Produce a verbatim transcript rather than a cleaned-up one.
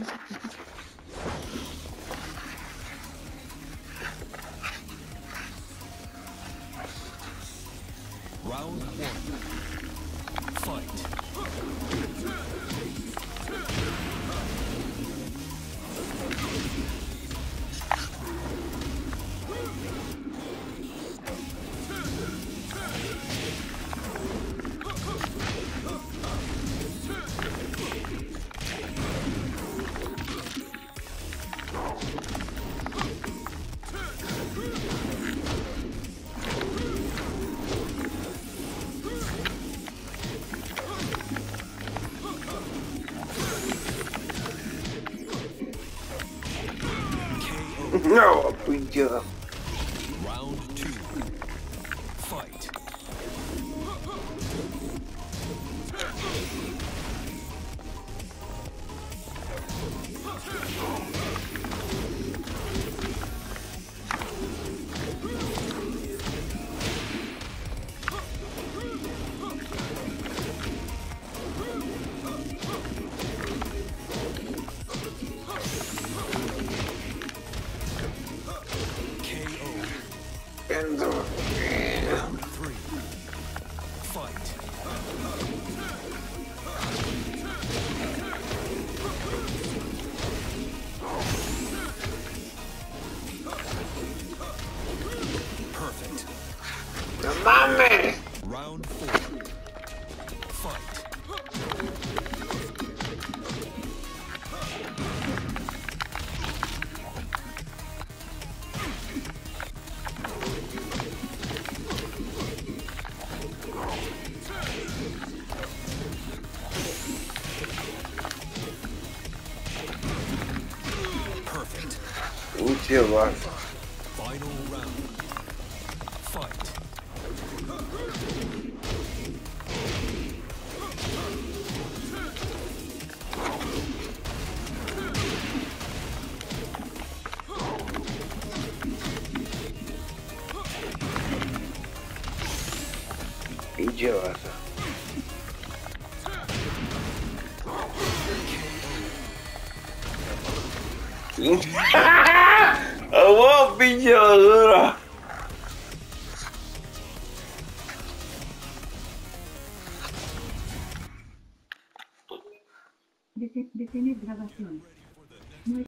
Round one. Fight. No, good job. Round two. Fight. And uh, Round three. Fight. Perfect. Mami. Round four. Fight. Perfect. Good job. Final round. Fight. Idiota. Oh, idiota. Detener gravações.